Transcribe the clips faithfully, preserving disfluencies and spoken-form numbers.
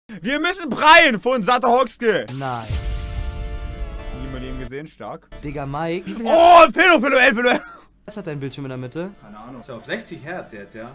Wir müssen Brian von Satahoxke. Nein. Niemand eben gesehen, stark. Digga, Mike. Oh, Philo, Philo, Philo, Philo. Was hat dein Bildschirm in der Mitte? Keine Ahnung. Ist ja auf sechzig Hertz jetzt, ja?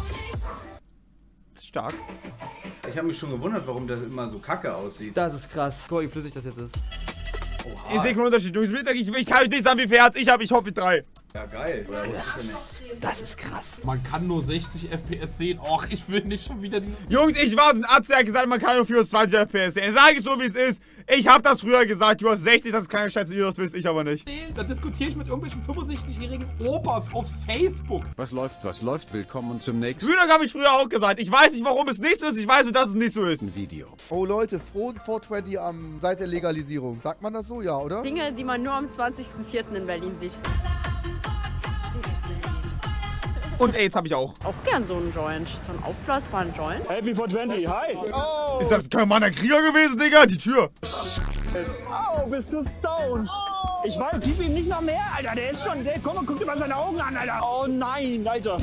Stark. Ich habe mich schon gewundert, warum das immer so kacke aussieht. Das ist krass. Guck mal, wie flüssig das jetzt ist. Oha. Ich sehe keinen Unterschied. Jungs, ich, ich kann euch nicht sagen, wie viel Herz ich habe. Ich hoffe, drei. Ja, geil. Oder das, ist, das ist krass. Man kann nur sechzig F P S sehen. Och, ich will nicht schon wieder dieses... Jungs, ich war so ein Arzt, der hat gesagt, man kann nur vierundzwanzig F P S sehen. Sag ich so, wie es ist. Ich habe das früher gesagt. Du hast sechzig, das ist keine Scheiße, ihr das wisst, ich aber nicht. Nee, da diskutiere ich mit irgendwelchen fünfundsechzigjährigen Opas auf Facebook. Was läuft, was läuft? Willkommen zum nächsten Brüder habe ich früher auch gesagt. Ich weiß nicht, warum es nicht so ist. Ich weiß nur, dass es nicht so ist. Video. Oh Leute, frohen vier zwanzig am seit der Legalisierung. Sagt man das so, ja, oder? Dinge, die man nur am zwanzigsten vierten in Berlin sieht. Und AIDS habe ich auch. Auch gern so einen Joint. So einen aufblasbaren Joint. Happy vier zwanzig, hi! Oh. Ist das kein Mann der Krieger gewesen, Digga? Die Tür. Au, bist du stoned? Oh. Ich weiß, gib ihm nicht noch mehr, Alter. Der ist schon, der, komm, guck dir mal seine Augen an, Alter. Oh nein, Alter.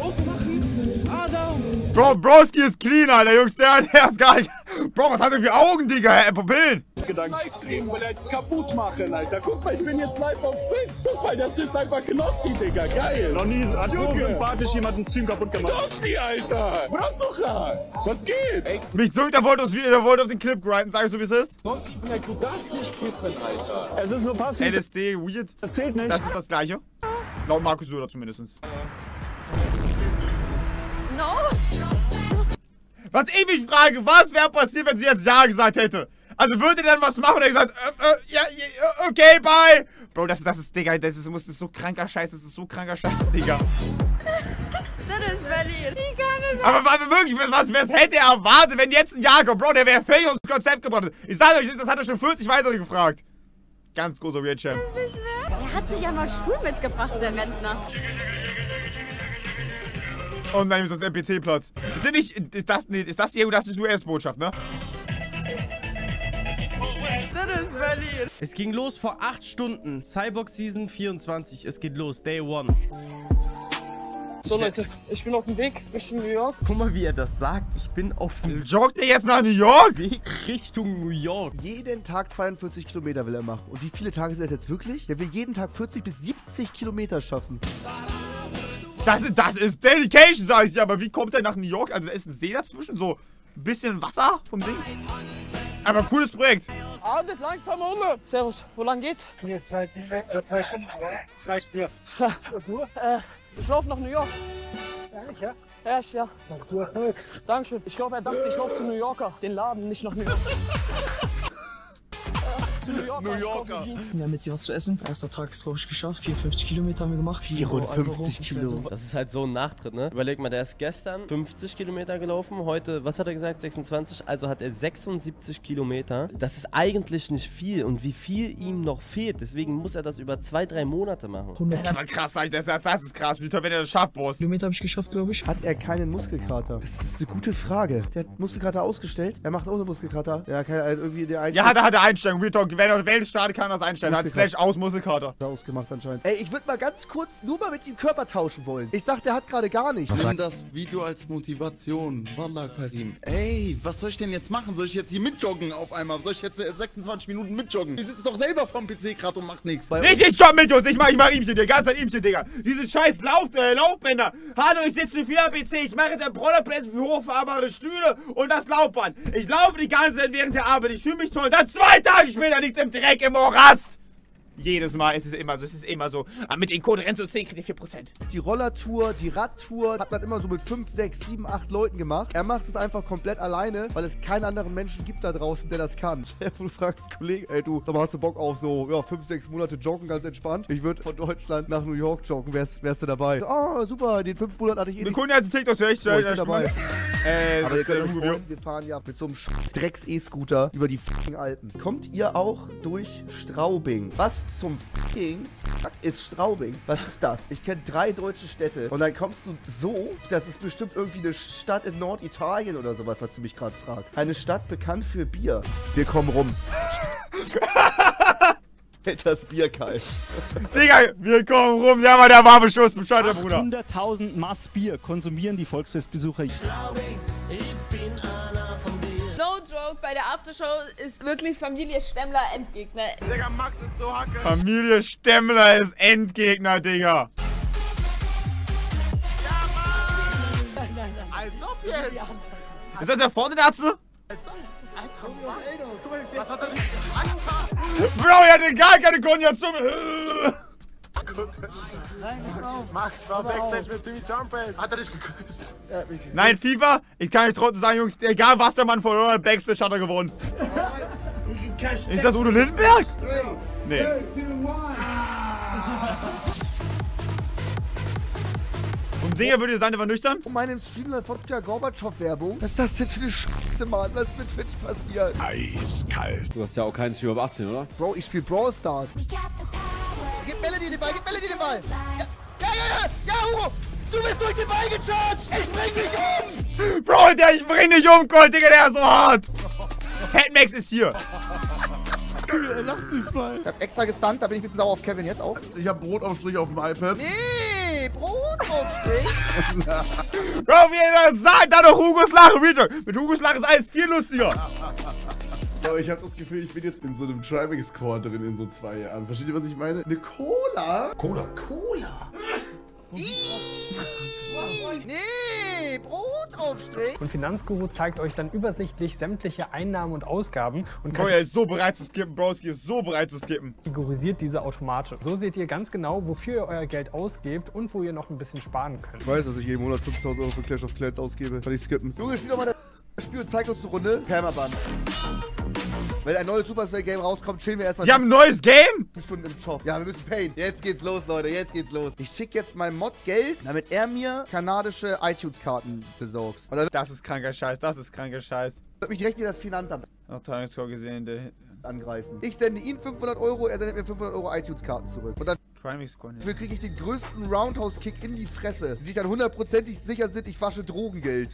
Bro, Broski ist clean, Alter, Jungs. Der, der ist gar nicht... Bro, was hat er für Augen, Digga? Hä, Pupillen. Gedanken drehen, weil er jetzt kaputt machen, Alter. Guck mal, ich bin jetzt live auf Twitch. Guck mal, das ist einfach Knossi, Digga. Geil. Noch nie hat so sympathisch jemanden Stream kaputt gemacht. Knossi, Alter. Brandtucher. Was geht? Ey. Mich drückt, der wollte, der wollte auf den Clip grinden. Sag ich so, wie es ist? Knossi, du darfst nicht kippen, Alter. Es ist nur passiv. L S D, weird. Das zählt nicht. Das ist das Gleiche. Laut Markus Söder zumindest. No! Was ich mich frage, was wäre passiert, wenn sie jetzt Ja gesagt hätte? Also würde er dann was machen und er gesagt, äh, äh, ja, ja, okay, bye. Bro, das, das ist, Digga, das ist, das ist so kranker Scheiß, das ist so kranker Scheiß, Digga. Das ist Berlin. Wie kann es Aber, aber wirklich, was, was hätte er erwartet, wenn jetzt ein Ja kommt? Bro, der wäre völlig aus dem Konzept gebracht. Ich sage euch, das hat er schon vierzig weitere gefragt. Ganz großer Weird-Champ. Er hat sich ja mal Stuhl mitgebracht, der Rentner. Oh nein, ist das N P C-Platz. Ist das nicht, ist das, nee, ist das die, das ist U S-Botschaft, ne? Das ist Berlin. Es ging los vor acht Stunden. Cyborg Season vierundzwanzig. Es geht los. Day one. So Leute, ich bin auf dem Weg Richtung New York. Guck mal, wie er das sagt. Ich bin auf dem Joggt er jetzt nach New York? Weg Richtung New York. Jeden Tag zweiundvierzig Kilometer will er machen. Und wie viele Tage sind das jetzt wirklich? Der will jeden Tag vierzig bis siebzig Kilometer schaffen. Das, das ist Dedication, sag ich dir. Aber wie kommt er nach New York? Also da ist ein See dazwischen, so ein bisschen Wasser vom Ding. Aber cooles Projekt. Abend langsam um. Servus, wo lang geht's? Jetzt zwei Stunden, das reicht mir. Und du? Äh, ich laufe nach New York. Ehrlich, ja? Ehrlich, ja. Dankeschön. Ich glaube, er dachte, ich laufe zu New Yorker. Den Laden, nicht nach New York. New Yorker. New Yorker. Wir haben jetzt hier was zu essen. Erster Tag ist, glaube ich, geschafft. vierundfünfzig Kilometer haben wir gemacht. vierundfünfzig Kilo. Das ist halt so ein Nachtritt, ne? Überleg mal, der ist gestern fünfzig Kilometer gelaufen. Heute, was hat er gesagt? sechsundzwanzig. Also hat er sechsundsiebzig Kilometer. Das ist eigentlich nicht viel. Und wie viel ihm noch fehlt. Deswegen muss er das über zwei, drei Monate machen. Das ist aber krass, sag ich. Das, das, das ist krass. Wie toll, wenn er das schafft, Boss. Kilometer habe ich geschafft, glaube ich. Hat er keinen Muskelkater? Das ist eine gute Frage. Der hat Muskelkater ausgestellt. Er macht auch eine Muskelkater. Ja, keine, also irgendwie der Einstellung. Ja, hat er, hat er Einstellung. Wenn er Welt startet, kann er das einstellen. Hat Slash aus Muskelkater. Ausgemacht anscheinend. Ey, ich würde mal ganz kurz nur mal mit ihm Körper tauschen wollen. Ich sag, der hat gerade gar nicht. Nimm das Video als Motivation. Wallah, Karim. Ey, was soll ich denn jetzt machen? Soll ich jetzt hier mitjoggen auf einmal? Soll ich jetzt sechsundzwanzig Minuten mitjoggen? Ich sitze doch selber vorm P C gerade und mach nichts. Nicht, ich jogge mit uns. Ich mach, ich mach Ihmchen, Digga. Ganz Zeit Ihmchen, Digga. Diese scheiß Lauf, äh, Laufbänder. Hallo, ich sitze viel am P C. Ich mache jetzt ein Rollerplätze für hochfahrbare Stühle und das Laufband. Ich laufe die ganze Zeit während der Arbeit. Ich fühle mich toll. Dann zwei Tage später liegt's im Dreck im Morast. Jedes Mal ist es immer so, es ist immer so. Aber mit den Code Renzo zehn kriegt ihr vier Prozent. Die Rollertour, die Radtour hat man immer so mit fünf, sechs, sieben, acht Leuten gemacht. Er macht es einfach komplett alleine, weil es keinen anderen Menschen gibt da draußen, der das kann. Du fragst Kollegen, ey du, sag mal, hast du Bock auf so, ja, fünf, sechs Monate joggen, ganz entspannt? Ich würde von Deutschland nach New York joggen, wärst, wärst du dabei? Ah, oh, super, den fünf Monate hatte ich eh Wir gucken jetzt TikTok, ich bin dabei. Äh, aber ihr könnt euch freuen, wir fahren ja mit so einem Drecks-E-Scooter über die fucking Alpen. Kommt ihr auch durch Straubing? Was zum fucking ist Straubing? Was ist das? Ich kenne drei deutsche Städte. Und dann kommst du so, das ist bestimmt irgendwie eine Stadt in Norditalien oder sowas, was du mich gerade fragst. Eine Stadt bekannt für Bier. Wir kommen rum. Das Bier kalt. Digga, wir kommen rum. Ja, aber der warme Schuss, Bescheid, der Bruder. hunderttausend Maß Bier konsumieren die Volksfestbesucher. No Joke, bei der Aftershow ist wirklich Familie Stemmler Endgegner. Digga, Max ist so hacke. Familie Stemmler ist Endgegner, Digga. Nein, nein, nein. Als ob jetzt. Ist das der vorne der Atze? Was hat er nicht? Bro, er hatte gar keine Koordination. Max war Backstage mit Timmy Trumpet. Hat er dich geküsst? Nein, FIFA, ich kann euch trotzdem sagen, Jungs, egal was der Mann verloren, Backstage hat er gewonnen. Ist das Udo Lindenberg? Nee. Und Dinger würde sein, der war nüchtern? Um meinen Streamler Wodka Gorbatschow-Werbung. Was ist das jetzt für eine Scheiße, Mann? Was ist mit Twitch passiert? Eiskalt. Du hast ja auch keinen Stream ab achtzehn, oder? Bro, ich spiele Brawl Stars. Gib Melody den Ball, gib Melody den Ball. Ja, ja, ja, ja, ja, Hugo. Du bist durch den Ball gecharged. Ich bring dich um. Bro, der, ich bring dich um, Colt, Digga, der ist so hart. Fatmax ist hier. Er lacht nicht mal. Ich hab extra gestunt, da bin ich ein bisschen sauer auf Kevin jetzt auch. Ich hab Brotaufstrich auf dem iPad. Nee, Brotaufstrich. Bro, wie er das sagt, da doch Hugos Lache, Real. Mit Hugos Lache ist alles viel lustiger. So, ich hab das Gefühl, ich bin jetzt in so einem Trimax-Core drin in so zwei Jahren. Versteht ihr, was ich meine? Eine Cola? Cola? Cola? Nee, Brotaufstrich. Und Finanzguru zeigt euch dann übersichtlich sämtliche Einnahmen und Ausgaben und Bro, er ist so bereit zu skippen. Broski ist so bereit zu skippen. kategorisiert diese automatisch. So seht ihr ganz genau, wofür ihr euer Geld ausgebt und wo ihr noch ein bisschen sparen könnt. Ich weiß, dass ich jeden Monat fünftausend Euro für Clash of Clans ausgebe. Kann ich skippen. Junge, spiel doch mal das Spiel und zeig uns eine Runde. Permaban. Wenn ein neues Supercell-Game rauskommt, chillen wir erstmal. Die haben ein neues Game? Stunden im Shop. Ja, wir müssen payen. Jetzt geht's los, Leute. Jetzt geht's los. Ich schick jetzt meinem Mod Geld, damit er mir kanadische iTunes-Karten besorgt. Oder Das ist kranker Scheiß. Das ist kranker Scheiß. wird mich direkt wieder das Finanzamt Noch Tagesschau gesehen, der angreifen. Ich sende ihm fünfhundert Euro, er sendet mir fünfhundert Euro iTunes-Karten zurück. Und dann dafür kriege ich den größten Roundhouse-Kick in die Fresse. Die sich dann hundertprozentig sicher sind, ich wasche Drogengeld.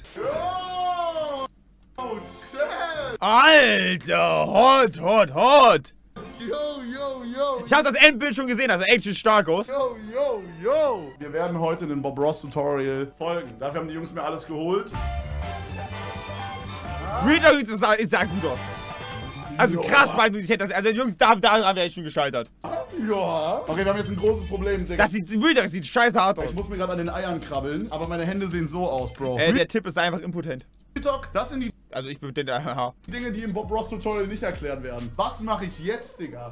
Oh, shit! Alter, hot, hot, hot. Yo, yo, yo. Ich habe das Endbild schon gesehen, das sah echt stark aus. Yo, yo, yo. Wir werden heute den Bob Ross Tutorial folgen. Dafür haben die Jungs mir alles geholt. Real es sah, es sah gut aus. Also krass, weil ich hätte das, also Jungs, da, da haben wir echt schon gescheitert. Ja. Okay, wir haben jetzt ein großes Problem, Digga. Das sieht, das sieht scheiße hart aus. Ich muss mir gerade an den Eiern krabbeln, aber meine Hände sehen so aus, Bro. Äh, der Tipp ist einfach impotent. Das sind die Also ich bin der, haha. Dinge, die im Bob Ross Tutorial nicht erklärt werden. Was mache ich jetzt, Digga?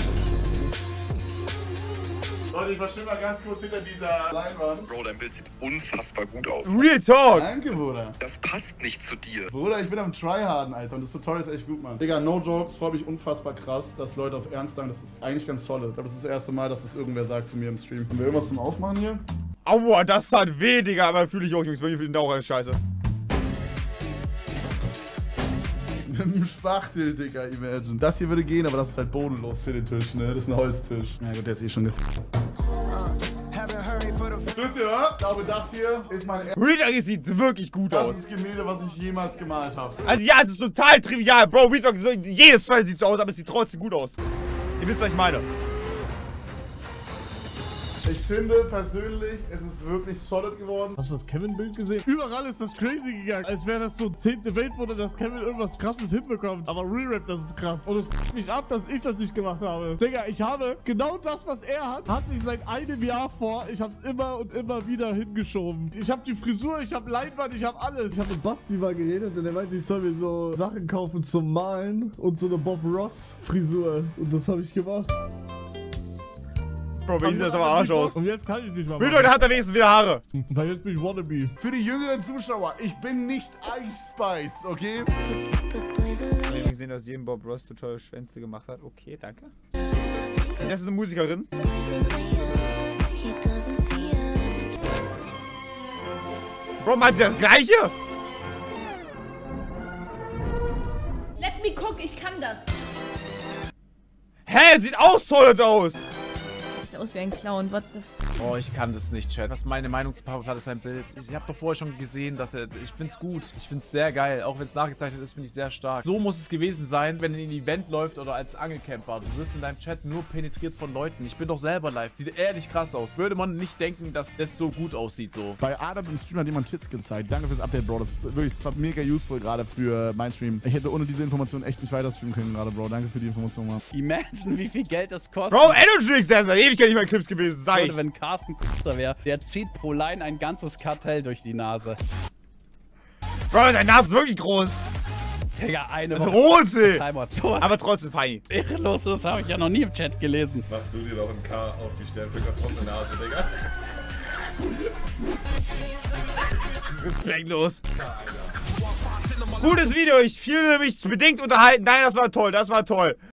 Leute, ich verschwimme mal ganz kurz hinter dieser Leinwand. Bro, dein Bild sieht unfassbar gut aus. Real Talk! Danke, Bruder. Das passt nicht zu dir. Bruder, ich bin am Tryharden, Alter. Und das Tutorial ist echt gut, Mann. Digga, no jokes. Freue mich unfassbar krass, dass Leute auf Ernst sagen. Das ist eigentlich ganz solid. Ich glaube, das ist das erste Mal, dass das irgendwer sagt zu mir im Stream. Haben wir irgendwas zum Aufmachen hier? Aua, das hat weh, Digga. Aber fühle ich auch, Jungs. Bei mir fühlen auch alles scheiße. Mit einem Spachtel, Digga, imagine. Das hier würde gehen, aber das ist halt bodenlos für den Tisch, ne? Das ist ein Holztisch. Na gut, der ist eh schon gefickt. Wisst ihr, wa? Ich glaube, das hier ist mein... Real sieht wirklich gut das aus. Das ist das Gemälde, was ich jemals gemalt habe. Also ja, es ist total trivial. Bro, Real so, jedes Teil sieht so aus, aber es sieht trotzdem gut aus. Ihr wisst, was ich meine. Ich finde persönlich, es ist wirklich solid geworden. Hast du das Kevin-Bild gesehen? Überall ist das crazy gegangen. Als wäre das so zehnte Weltwunder, dass Kevin irgendwas krasses hinbekommt. Aber Re-Rap, das ist krass. Und es f***t mich ab, dass ich das nicht gemacht habe. Digga, ich habe genau das, was er hat, hatte ich seit einem Jahr vor. Ich habe es immer und immer wieder hingeschoben. Ich habe die Frisur, ich habe Leinwand, ich habe alles. Ich habe mit Basti mal geredet und er meinte, ich soll mir so Sachen kaufen zum Malen und so eine Bob Ross Frisur. Und das habe ich gemacht. Bro, wie sieht das aber Arsch aus? Und jetzt kann ich nicht mehr machen. Real hat er wenigstens wieder Haare. Weil jetzt bin ich Wannabe. Für die jüngeren Zuschauer, ich bin nicht Ice Spice, okay? Ich habe gesehen, dass jedem Bob Ross Tutorial Schwänze gemacht hat. Okay, danke. Das ist eine Musikerin. Bro, meint sie das Gleiche? Let me cook, ich kann das. Hä, sieht auch solid aus. Sieht aus wie ein Clown, what the f... Oh, ich kann das nicht, Chat. Was ist meine Meinung zu Papa Platte ist sein Bild? Ich, ich habe doch vorher schon gesehen, dass er... Ich find's gut. Ich find's sehr geil. Auch wenn es nachgezeichnet ist, finde ich sehr stark. So muss es gewesen sein, wenn er in ein Event läuft oder als Angelcamper. Du wirst in deinem Chat nur penetriert von Leuten. Ich bin doch selber live. Sieht ehrlich krass aus. Würde man nicht denken, dass das so gut aussieht, so. Bei Adam im Stream hat jemand Tits gezeigt. Danke fürs Update, Bro. Das, wirklich, das war mega useful gerade für mein Stream. Ich hätte ohne diese Information echt nicht weiter streamen können gerade, Bro. Danke für die Information, Mann. Imagine, wie viel Geld das kostet. Bro, Energy der ist seit Ewigkeit nicht mehr Clips gewesen, sag ich. Wenn Carsten Kuster wäre, der zieht pro Line ein ganzes Kartell durch die Nase. Bro, deine Nase ist wirklich groß. Digga, eine Das ist rot, ey. So Aber trotzdem fein. Ehrenlos, das habe ich ja noch nie im Chat gelesen. Mach du dir doch ein K auf die Stelle für getroffene Nase, Digga. Respektlos. Gutes Video, ich fühle mich bedingt unterhalten. Nein, das war toll, das war toll.